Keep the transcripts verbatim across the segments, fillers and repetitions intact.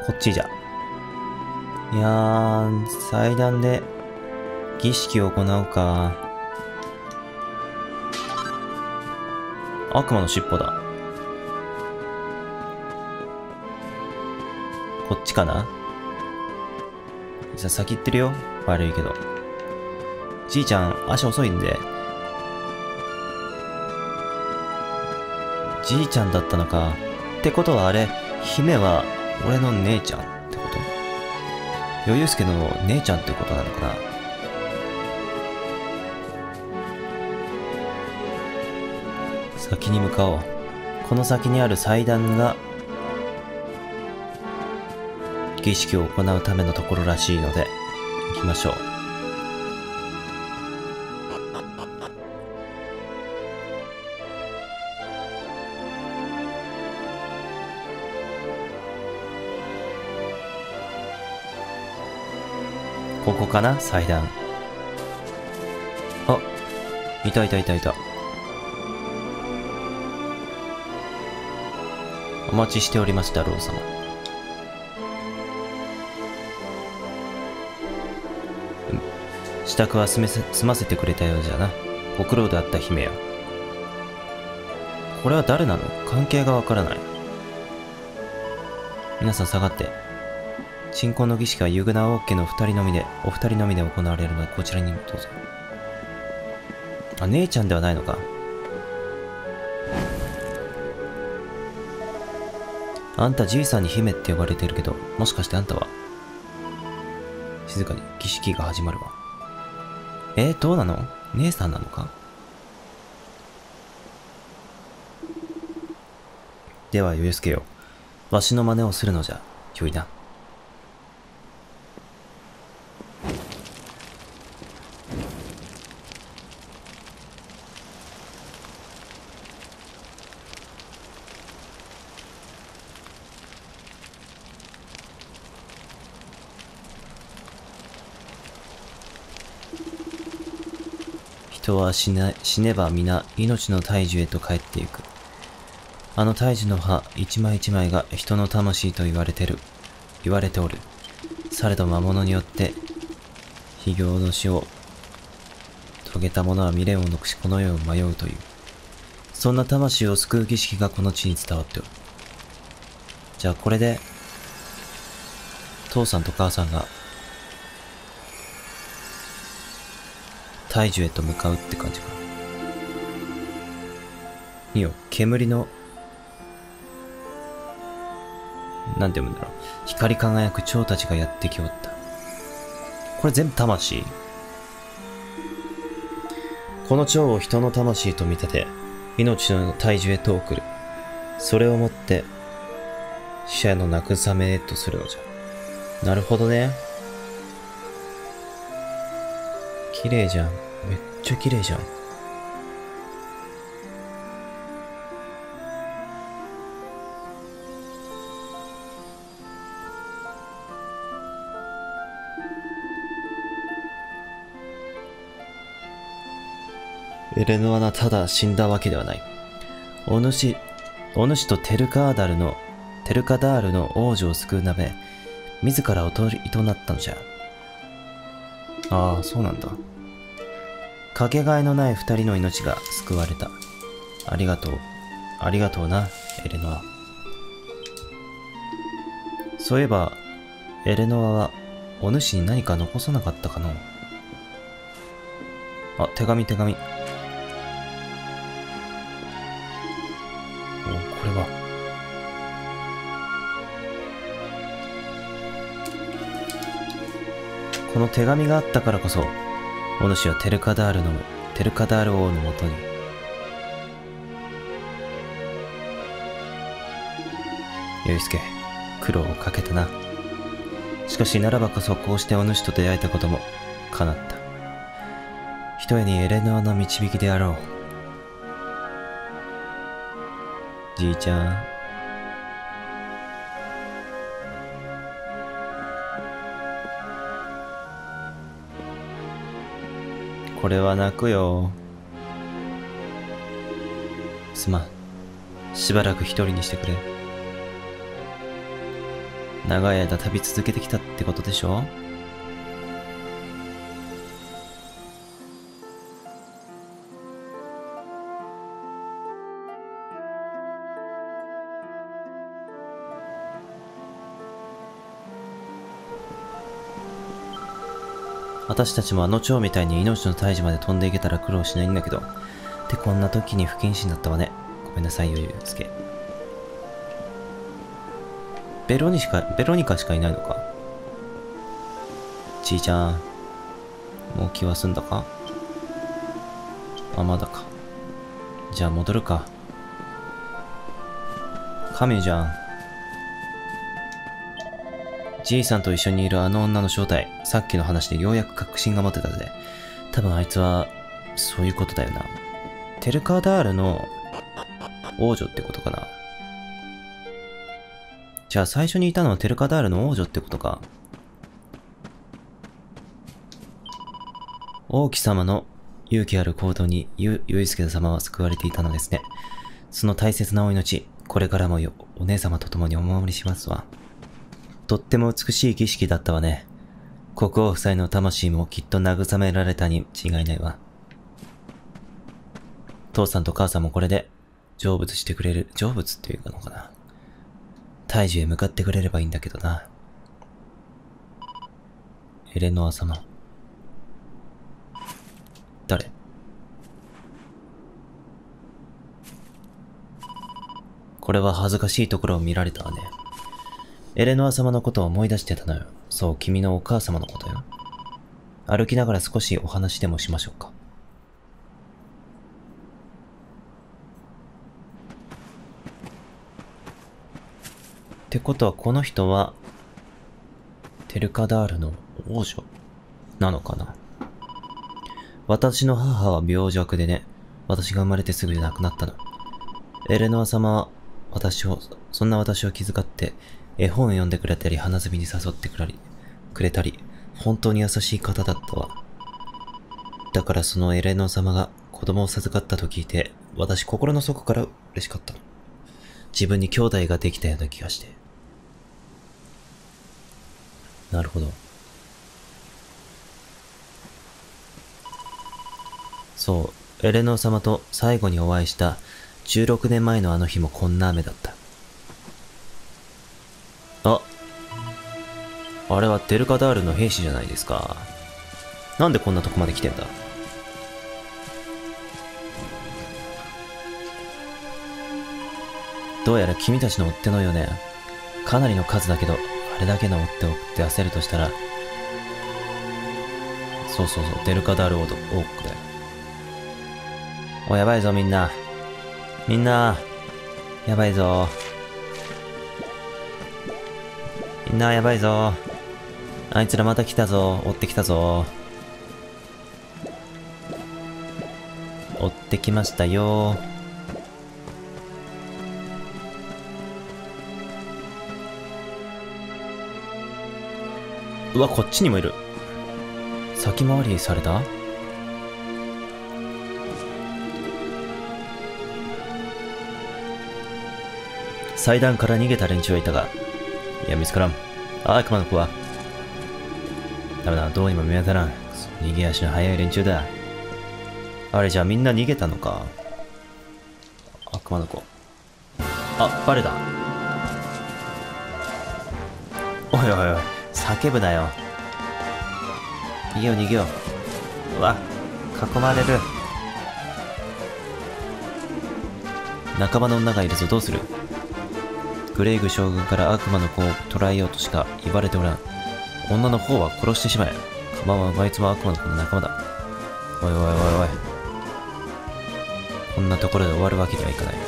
こっちじゃ。いやー、祭壇で儀式を行うか。悪魔の尻尾だ。こっちかな。じゃあ先行ってるよ。悪いけど。じいちゃん、足遅いんで。じいちゃんだったのか。ってことはあれ、姫は俺の姉ちゃんってこと？よゆうすけの姉ちゃんってことなのかな。先に向かおう。この先にある祭壇が儀式を行うためのところらしいので行きましょう。ここかな、祭壇。あ、いたいたいたいた。お待ちしておりました、ロー様。支度は済めせ済ませてくれたようじゃな。ご苦労であった姫よ。これは誰なの？関係がわからない。皆さん下がって。鎮魂の儀式はユグナ王家の二人のみで、お二人のみで行われるので、こちらにどうぞ。あ、姉ちゃんではないのか。あんたじいさんに姫って呼ばれてるけど、もしかしてあんたは？静かに、儀式が始まるわ。えー、どうなの？姉さんなのか？では、よゆすけよ。わしの真似をするのじゃ、よいな。人は死ね、死ねば皆命の大樹へと帰ってゆく。あの大樹の葉一枚一枚が人の魂と言われてる、言われておる。されど魔物によって非業の死を遂げた者は未練を残しこの世を迷うという。そんな魂を救う儀式がこの地に伝わっておる。じゃあこれで父さんと母さんが大樹へと向かうって感じかな。いいよ、煙のなんて読むんだろう。光り輝く蝶たちがやってきおった。これ全部魂？この蝶を人の魂と見立て、命の大樹へと送る。それをもって、死者の慰めへとするのじゃ。なるほどね。綺麗じゃん。めっちゃ綺麗じゃん。エレノアナただ死んだわけではない。お主、お主とテルカーダルの、テルカダールの王女を救うため、自らおとりとなったのじゃ。ああ、そうなんだ。かけがえのない二人の命が救われた。ありがとう。ありがとうな、エレノア。そういえば、エレノアは、お主に何か残さなかったかの？あ、手紙手紙。お、これは。この手紙があったからこそ、お主はテルカダールの、テルカダール王のもとに。よゆすけ、苦労をかけたな。しかしならばこそこうしてお主と出会えたことも叶った。ひとえにエレノアの導きであろう。じいちゃん。これは泣くよ。すまん。しばらく一人にしてくれ。 長い間旅続けてきたってことでしょ？私たちもあの蝶みたいに命の大事まで飛んでいけたら苦労しないんだけど。ってこんな時に不謹慎だったわね。ごめんなさいよ、ゆうすけ。ベロニしか、ベロニカしかいないのか。ちいちゃん、もう気は済んだか？あ、まだか。じゃあ戻るか。カミュじゃん。じいさんと一緒にいるあの女の正体、さっきの話でようやく確信が持てたぜ。多分あいつは、そういうことだよな。テルカダールの王女ってことかな。じゃあ最初にいたのはテルカダールの王女ってことか。王妃様の勇気ある行動にゆ、ゆいすけ様は救われていたのですね。その大切なお命、これからもよ、お姉様と共にお守りしますわ。とっても美しい儀式だったわね。国王夫妻の魂もきっと慰められたに違いないわ。父さんと母さんもこれで成仏してくれる、成仏っていうのかな。大樹へ向かってくれればいいんだけどな。エレノア様。誰？これは恥ずかしいところを見られたわね。エレノア様のことを思い出してたのよ。そう、君のお母様のことよ。歩きながら少しお話でもしましょうか。ってことはこの人は、テルカダールの王女なのかな。私の母は病弱でね、私が生まれてすぐで亡くなったの。エレノア様は私を、そんな私を気遣って、絵本を読んでくれたり、花摘みに誘ってくれり、くれたり、本当に優しい方だったわ。だからそのエレノア様が子供を授かったと聞いて、私心の底から嬉しかったの。自分に兄弟ができたような気がして。なるほど。そう、エレノア様と最後にお会いしたじゅうろくねんまえのあの日もこんな雨だった。あ、あれはテルカダールの兵士じゃないですか。なんでこんなとこまで来てんだ？どうやら君たちの追っ手のようね。かなりの数だけど、あれだけの追っ手を送って焦るとしたら、そうそうそう、テルカダール王国だよ。お、やばいぞみんな。みんな、やばいぞ。みんなやばいぞ。あいつらまた来たぞ。追ってきたぞ。追ってきましたよ。うわ、こっちにもいる。先回りされた？祭壇から逃げた連中はいたが、いや、見つからん。あ、悪魔の子は。ダメだ、どうにも見当たらん。逃げ足の速い連中だ。あれじゃあみんな逃げたのか。悪魔の子。あ、バレだ。おいおいおい、叫ぶなよ。逃げよう逃げよう。うわ、囲まれる。仲間の女がいるぞ、どうする？グレイグ将軍から悪魔の子を捕らえようとしか言われておらん。女の方は殺してしまえ。カバンはあいつも悪魔の子の仲間だ。おいおいおいおい。こんなところで終わるわけにはいかない。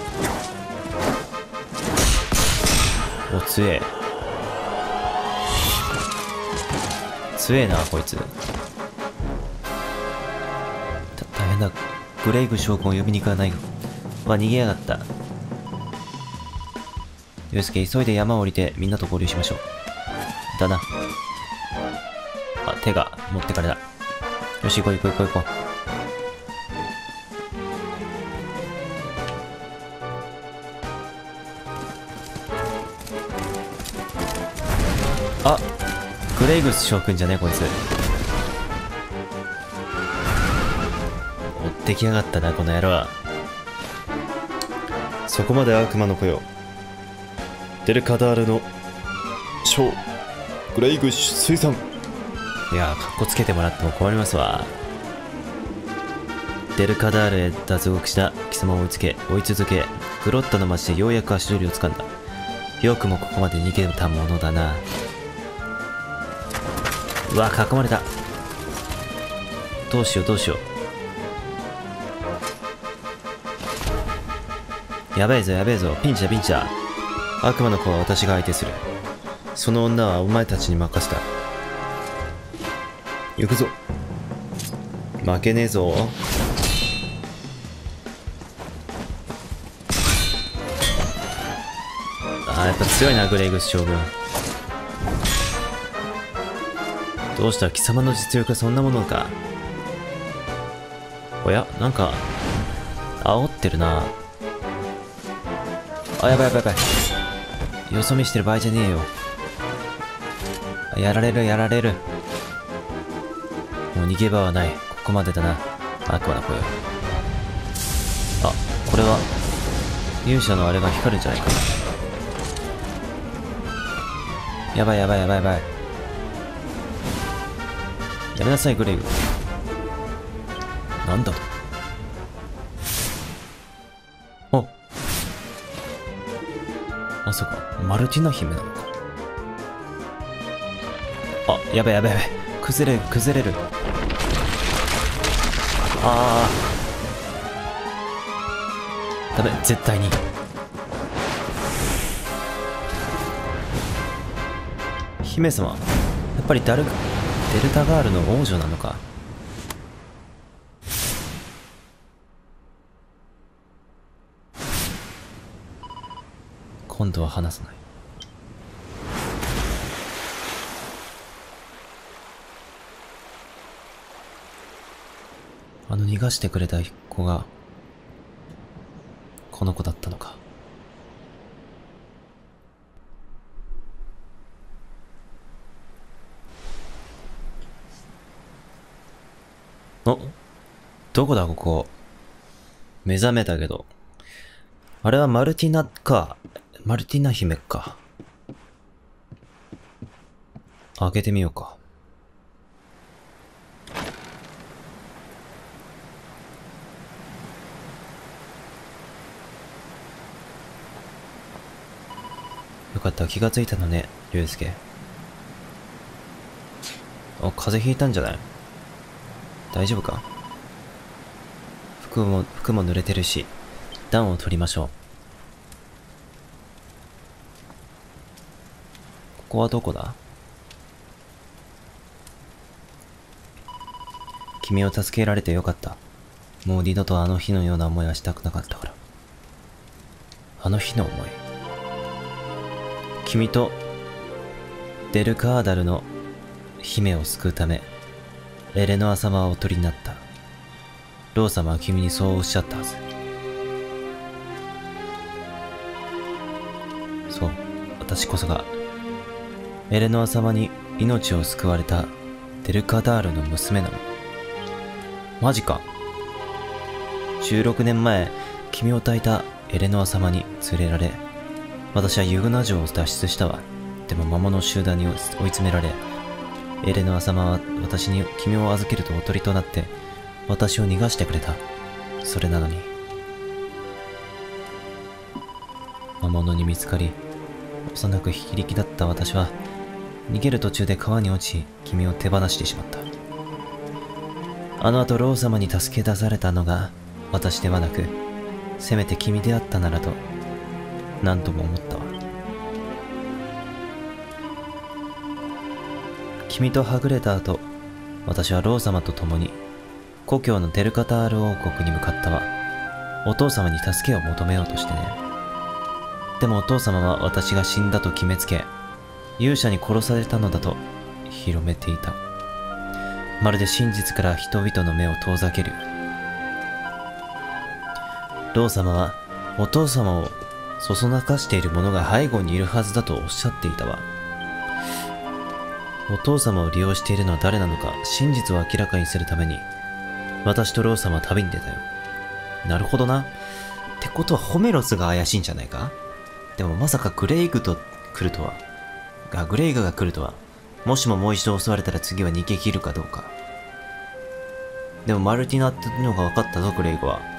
お、強え。強えな、こいつ。た、大変だ。グレイグ将軍を呼びに行かない。わ、逃げやがった。ユウスケ、急いで山を降りてみんなと合流しましょう。だな。あ、手が持ってかれた。よし、行こう行こう行こう行こう。 あ、グレイグス将軍じゃねこいつ。追ってきやがったなこの野郎は。そこまで悪魔の子よ。デルカダールの将グレイグス水産。いやー、かっこつけてもらっても困りますわ。デルカダールへ脱獄した貴様を追いつけ追い続け、グロッタの町でようやく足取りをつかんだ。よくもここまで逃げたものだな。うわ、囲まれた。どうしようどうしよう。やべえぞやべえぞ、ピンチだピンチだ。悪魔の子は私が相手する。その女はお前たちに任せた。行くぞ。負けねえぞ。あー、やっぱ強いなグレイグス将軍。どうした、貴様の実力はそんなものか。おや、なんか煽ってるな。あ、やばいやばいやばい。よそ見してる場合じゃねえよ。やられるやられる。もう逃げ場はない。ここまでだな。悪魔の子よ。あ、これは勇者のあれが光るんじゃないかな。やばいやばいやばいやばい。やめなさいグレイグ。なんだと。あ、まさかマルティナ姫なのか。あ、やばいやばいやばい。崩れる崩れる。ああ、ダメ、絶対に。姫様、やっぱりダルデルタガールの王女なのか。今度は話さない。あの逃がしてくれた子がこの子だったのか。お、どこだここ。目覚めたけど。あれはマルティナか。マルティナ姫か。開けてみようか。よかった、気がついたのね、竜介。あ、風邪ひいたんじゃない？大丈夫か？服も、服も濡れてるし、暖を取りましょう。ここはどこだ？君を助けられてよかった。もう二度とあの日のような思いはしたくなかったから。あの日の思い。君とデルカーダルの姫を救うため、エレノア様はおとりになった。ロー様は君にそうおっしゃったはず。そう、私こそがエレノア様に命を救われたデルカダールの娘なの。マジか。じゅうろくねんまえ、君を抱いたエレノア様に連れられ、私はユグナ城を脱出したわ。でも魔物集団に追い詰められ、エレノア様は私に君を預けるとおとりとなって、私を逃がしてくれた。それなのに、魔物に見つかり、幼く非力だった私は、逃げる途中で川に落ち、君を手放してしまった。あの後ロー様に助け出されたのが私ではなく、せめて君であったならと、何とも思ったわ。君とはぐれた後、私はロー様と共に故郷のデルカタール王国に向かったわ。お父様に助けを求めようとしてね。でもお父様は私が死んだと決めつけ、勇者に殺されたのだと広めていた。まるで真実から人々の目を遠ざけるように。ロー様はお父様をそそなかしている者が背後にいるはずだとおっしゃっていたわ。 お父様を利用しているのは誰なのか、真実を明らかにするために、私とロー様は旅に出たよ。なるほどな。ってことはホメロスが怪しいんじゃないか？でもまさかグレイグと来るとは。あ、グレイグが来るとは。もしももう一度襲われたら次は逃げ切るかどうか。でもマルティナってのが分かったぞ、グレイグは。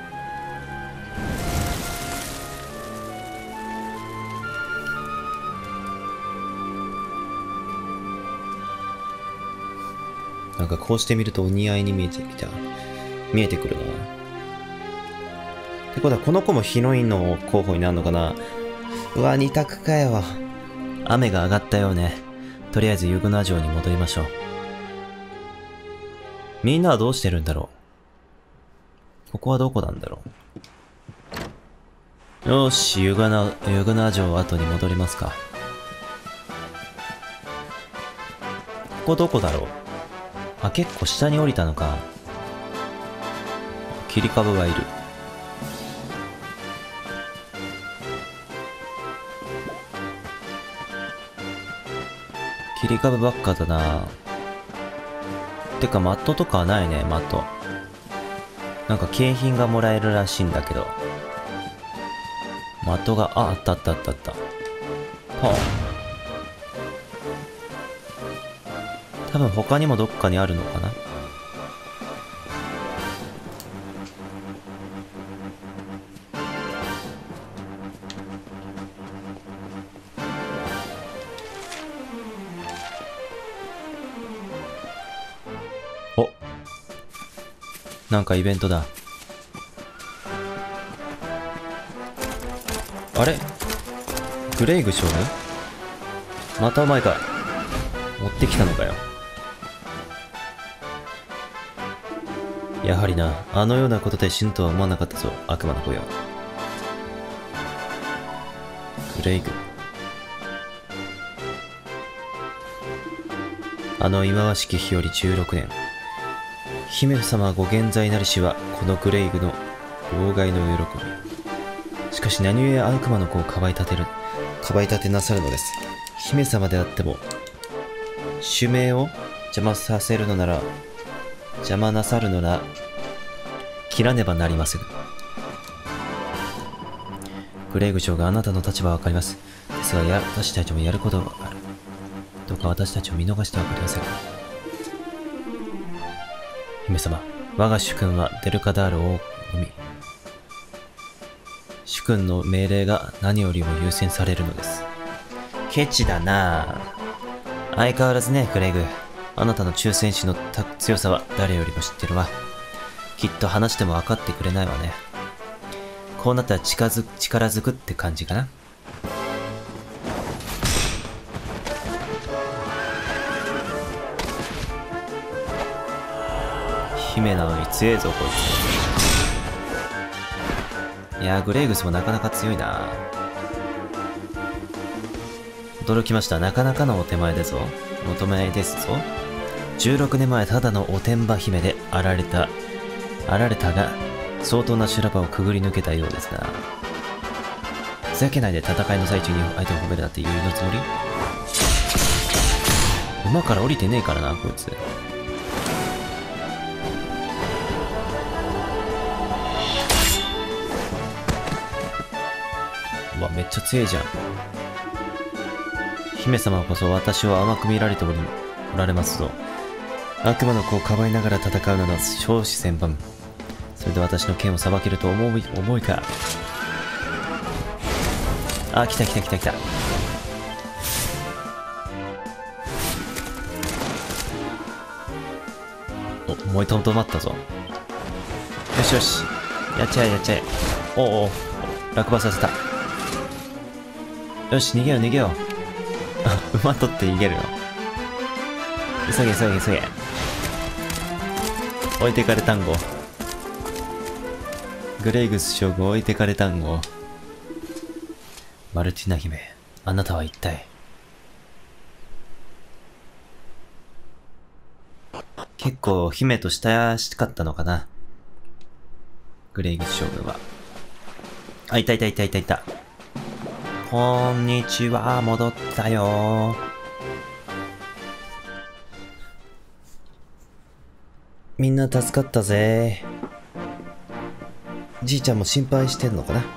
なんかこうしてみるとお似合いに見えてきた。見えてくるな。ってことはこの子もヒロインの候補になるのかな。うわ、二択かよ。雨が上がったよね。とりあえずユグナ城に戻りましょう。みんなはどうしてるんだろう。ここはどこなんだろう。よーし、ユグナ、ユグナ城後に戻りますか。ここどこだろう。あ、結構下に降りたのか。切り株がいる。切り株ばっかだな。てかマットとかはないね、マット。なんか景品がもらえるらしいんだけど。マットが、あ、あったあったあったあった。はあ。多分他にもどっかにあるのかな。お、なんかイベントだ。あれ？グレイグ将軍？またお前か。持ってきたのかよ。やはりな、あのようなことで死ぬとは思わなかったぞ、悪魔の子よ。グレイグ。あの忌まわしき日よりじゅうろくねん。姫様ご現在なりしは、このグレイグの老害の喜び。しかし何故悪魔の子をかばい立てる、かばい立てなさるのです。姫様であっても、主命を邪魔させるのなら、邪魔なさるのな、切らねばなりません。グレイグ将があなたの立場はわかります。ですが、や、私たちもやることがある。どうか私たちを見逃してはわかりません。姫様、我が主君はデルカダールをのみ。主君の命令が何よりも優先されるのです。ケチだなぁ。相変わらずね、グレイグ。あなたの忠戦士の強さは誰よりも知ってるわ。きっと話しても分かってくれないわね。こうなったら近づ力づくって感じかな。姫なのに強えぞこいつ。いやー、グレイグスもなかなか強いな。驚きました。なかなかのお手前ですぞ。お手前ですぞ。じゅうろくねんまえただのおてんば姫であられた、あられたが、相当な修羅場をくぐり抜けたようですな。ふざけないで戦いの最中に相手を褒めるなんて余裕のつもり？馬から降りてねえからな、こいつ。うわ、めっちゃ強いじゃん。姫様こそ私を甘く見られており、おられますぞ。悪魔の子をかばいながら戦うなど少子千万。それで私の剣を裁けると思い、思いか。あ、来た来た来た来た。お、燃えとどまったぞ。よしよし。やっちゃえやっちゃえ。おうおう。落馬させた。よし、逃げよう逃げよう。あ、馬取って逃げるの。急げ急げ急げ。置いてかれ単語。グレイグス将軍置いてかれ単語。マルティナ姫、あなたは一体。結構姫と親しかったのかな。グレイグス将軍は。あ、いたいたいたいたいた。こんにちは、戻ったよー。 みんな助かったぜ。じいちゃんも心配してんのかな。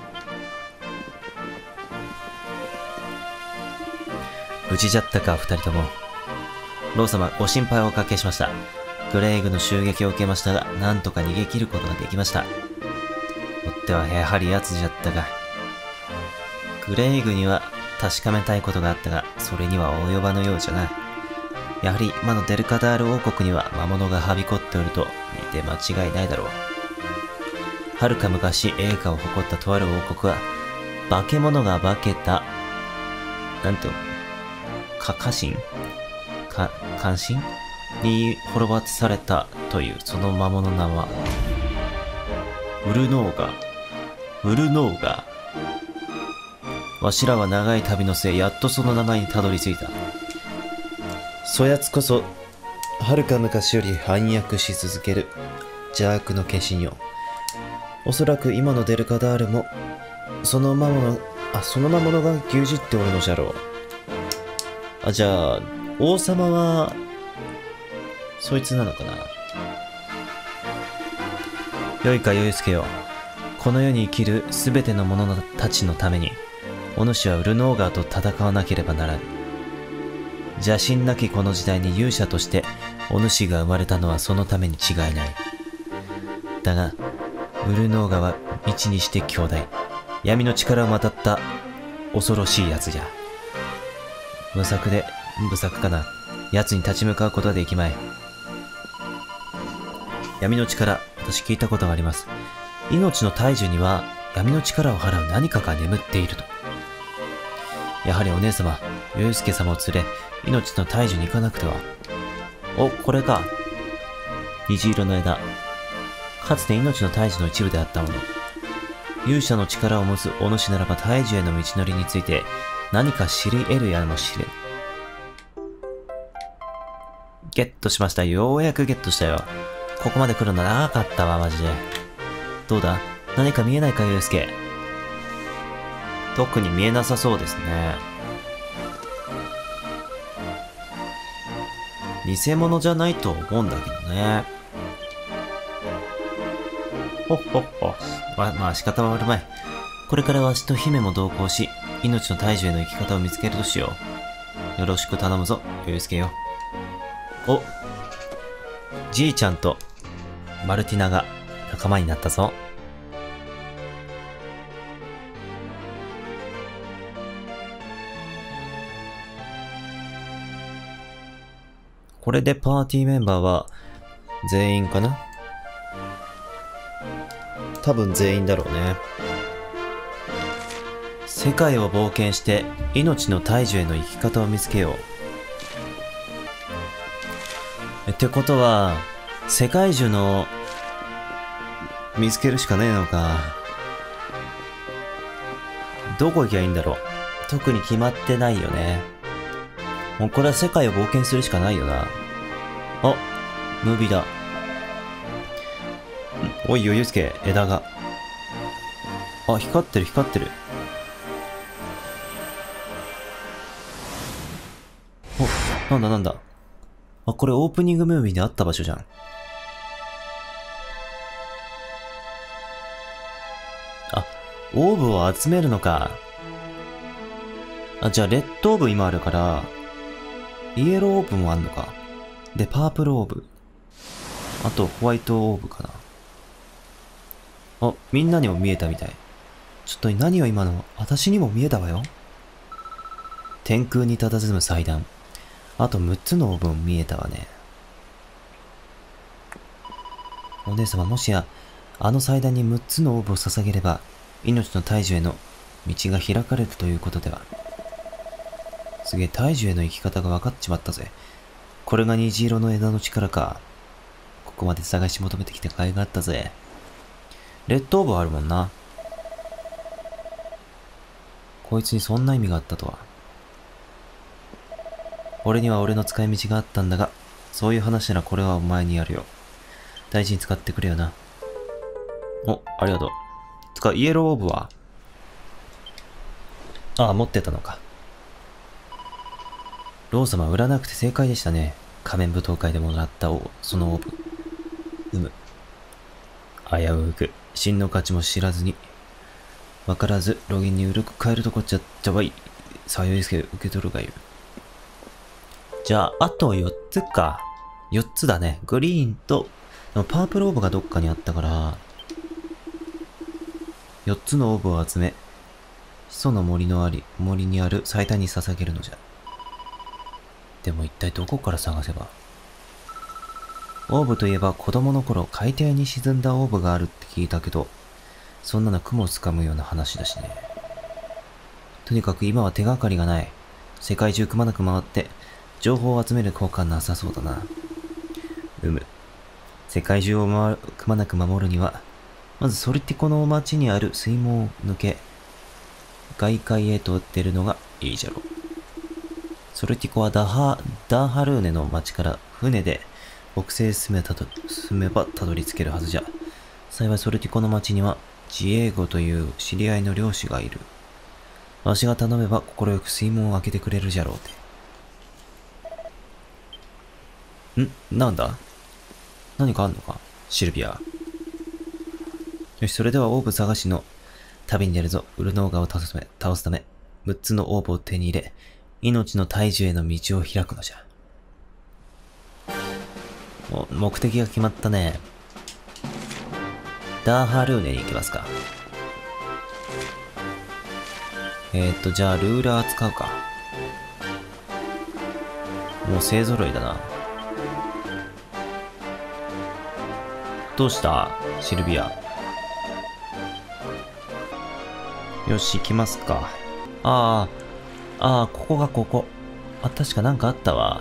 無事じゃったか、二人とも。ロー様、ご心配をおかけしました。グレイグの襲撃を受けましたが、なんとか逃げ切ることができました。追ってはやはり奴じゃったが。グレイグには確かめたいことがあったが、それには及ばぬようじゃな。やはり今のデルカダール王国には魔物がはびこっておると見て間違いないだろう。はるか昔栄華を誇ったとある王国は、化け物が化けた、なんていうのか、家臣か、関心に滅ぼされたというその魔物の名は、ウルノーガ。ウルノーガ。わしらは長い旅の末、やっとその名前にたどり着いた。そやつこそ、はるか昔より反逆し続ける邪悪の化身よ。おそらく今のデルカダールも、その魔物、あ、その魔物が牛耳っておるのじゃろう。あ、じゃあ、王様は、そいつなのかな。よいか、よいすけよ。この世に生きるすべての者たちのために、お主はウルノーガーと戦わなければならぬ。邪神なきこの時代に勇者としてお主が生まれたのはそのために違いない。だが、ウルノーガは未知にして強大。闇の力をまたった恐ろしい奴じゃ。無策で、無策かな。奴に立ち向かうことはできまい。闇の力、私聞いたことがあります。命の大樹には闇の力を払う何かが眠っていると。やはりお姉様、よゆすけ様を連れ、命の大樹に行かなくては。お、これか。虹色の枝。かつて命の大樹の一部であったもの。勇者の力を持つお主ならば大樹への道のりについて何か知り得るやもしれん。ゲットしました。ようやくゲットしたよ。ここまで来るの長かったわ、マジで。どうだ？何か見えないか、ゆうすけ。特に見えなさそうですね。偽物じゃないと思うんだけどね。ほっほっほ。ま、まあ仕方は悪まい。これからわしと姫も同行し、命の大樹への生き方を見つけるとしよう。よろしく頼むぞ、ゆうすけよ。お、じいちゃんとマルティナが仲間になったぞ。これでパーティーメンバーは全員かな？多分全員だろうね。世界を冒険して命の大樹への生き方を見つけよう。ってことは、世界樹の見つけるしかねえのか。どこ行きゃいいんだろう。特に決まってないよね。もうこれは世界を冒険するしかないよな。あ、ムービーだ。おいよ、ゆうすけ、枝が。あ、光ってる、光ってる。お、なんだなんだ。あ、これオープニングムービーであった場所じゃん。あ、オーブを集めるのか。あ、じゃあレッドオーブ今あるから、イエローオーブもあんのか。で、パープルオーブ。あと、ホワイトオーブかな。あ、みんなにも見えたみたい。ちょっと何よ今の。私にも見えたわよ。天空に佇む祭壇。あとむっつのオーブも見えたわね。お姉様、もしや、あの祭壇にむっつのオーブを捧げれば、命の大樹への道が開かれるということでは。すげえ、大樹への生き方が分かっちまったぜ。これが虹色の枝の力か。ここまで探し求めてきた甲斐があったぜ。レッドオーブあるもんな。こいつにそんな意味があったとは。俺には俺の使い道があったんだが、そういう話ならこれはお前にやるよ。大事に使ってくれよな。お、ありがとう。つか、イエローオーブは？ああ、持ってたのか。ロー様、売らなくて正解でしたね。仮面舞踏会でもらったおそのオーブ。 うむ。危うく、真の価値も知らずに、わからず、ロギンにうるく変えるとこっちゃったわい。さよいすけ受け取るがいる。じゃあ、あとよっつか。よっつだね。グリーンと、でもパープルオーブがどっかにあったから、よっつのオーブを集め、始祖の森のあり、森にある最多に捧げるのじゃ。でも一体どこから探せば。オーブといえば子供の頃海底に沈んだオーブがあるって聞いたけど、そんなの雲をつかむような話だしね。とにかく今は手がかりがない。世界中くまなく回って、情報を集める効果なさそうだな。うむ。世界中を回るくまなく守るには、まずソルティコの町にある水門を抜け、外海へと出るのがいいじゃろう。ソルティコはダハ、ダーハルーネの町から船で北西へ進めたと、進めばたどり着けるはずじゃ。幸いソルティコの町にはジエーゴという知り合いの漁師がいる。わしが頼めば心よく水門を開けてくれるじゃろうて。んなんだ何かあんのかシルビア。よし、それではオーブ探しの旅に出るぞ。ウルノーガを倒すため、倒すため、むっつのオーブを手に入れ、命の大樹への道を開くのじゃ。お、目的が決まったね。ダーハルーネに行きますか。えーっと、じゃあ、ルーラー使うか。もう勢揃いだな。どうしたシルビア。よし、行きますか。ああ、ああ、ここがここ。あ、確かなんかあったわ。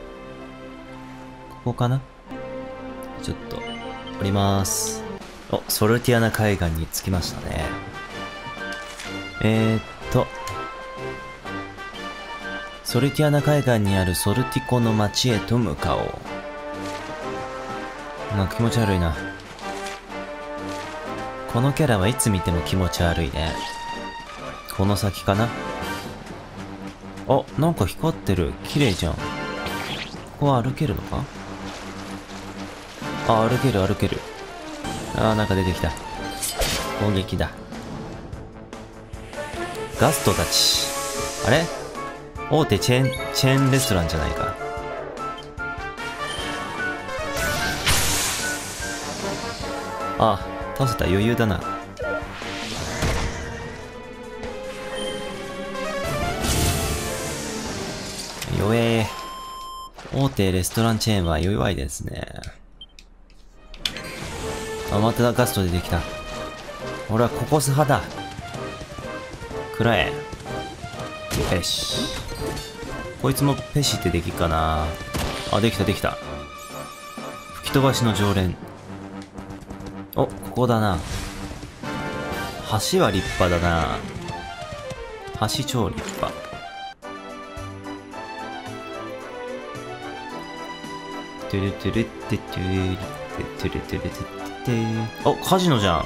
ここかなちょっと、降りまーす。お、ソルティアナ海岸に着きましたね。えーっと、ソルティアナ海岸にあるソルティコの町へと向かおう。なんか気持ち悪いな。このキャラはいつ見ても気持ち悪いね。この先かな。あ、なんか光ってる。綺麗じゃん。ここは歩けるのか。あ、歩ける歩ける。あー、なんか出てきた。攻撃だ。ガストたち。あれ大手チェーン、チェーンレストランじゃないか。あ、倒せた。余裕だな。弱え。大手レストランチェーンは弱いですね。あ、またガスト出てきた。俺はココス派だ。くらえ。ペシ。こいつもペシってできっかな。あ、できたできた。吹き飛ばしの常連。お、ここだな。橋は立派だな。橋超立派。トゥルトゥルトゥトゥルトゥルトゥルトゥルトゥル。お、カジノじゃん。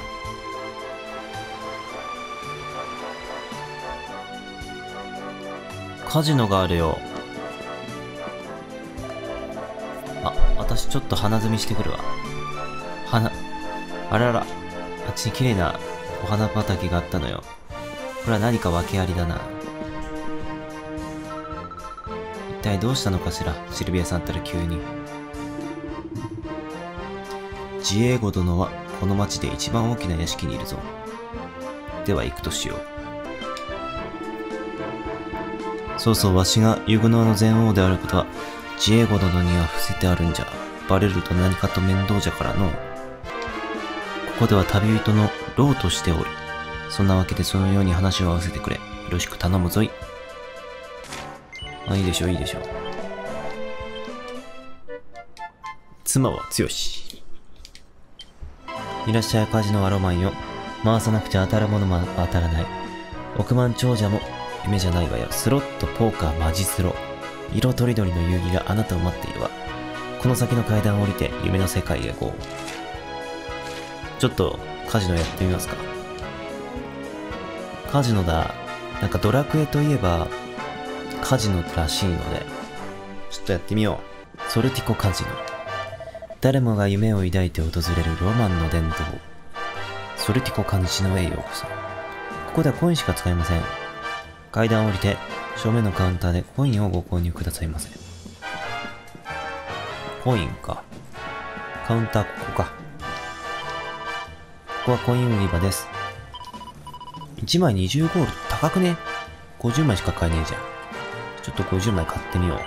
カジノがあるよ。あ、私ちょっと花摘みしてくるわ。花、あらら、あっちに綺麗なお花畑があったのよ。これは何か訳ありだな。一体どうしたのかしら、シルビアさんったら急に。ジエーゴ殿はこの町で一番大きな屋敷にいるぞ。では行くとしよう。そうそう、わしがユグノーの全王であることは、ジエーゴ殿には伏せてあるんじゃ。バレると何かと面倒じゃからの。ここでは旅人のローとしておる。そんなわけでそのように話を合わせてくれ。よろしく頼むぞい。あ、いいでしょう、いいでしょう。妻は強し。いらっしゃい、カジノアロマンよ。回さなくちゃ当たるものも当たらない。億万長者も夢じゃないわよ。スロット、ポーカー、マジスロ。色とりどりの遊戯があなたを待っているわ。この先の階段を降りて夢の世界へ行こう。ちょっとカジノやってみますか。カジノだ。なんかドラクエといえばカジノらしいので、ちょっとやってみよう。ソルティコカジノ。 誰もが夢を抱いて訪れるロマンの伝統。ソルティコ監視のへようこそ。ここではコインしか使えません。階段を降りて、正面のカウンターでコインをご購入くださいませ。コインか。カウンターここか。ここはコイン売り場です。いちまいにじゅうゴールド高くね？ ごじゅう 枚しか買えねえじゃん。ちょっとごじゅうまい買ってみよう。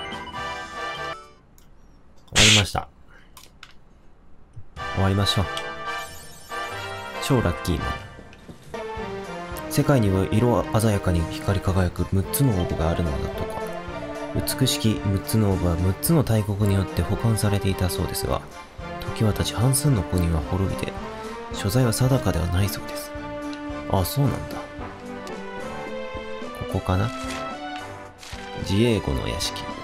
終わりました。終わりましょう。超ラッキーマン。世界には色鮮やかに光り輝くむっつのオーブがあるのだとか。美しきむっつのオーブはむっつの大国によって保管されていたそうですが、時は経ち半数の国は滅びて、所在は定かではないそうです。あ、そうなんだ。ここかな？自営語の屋敷。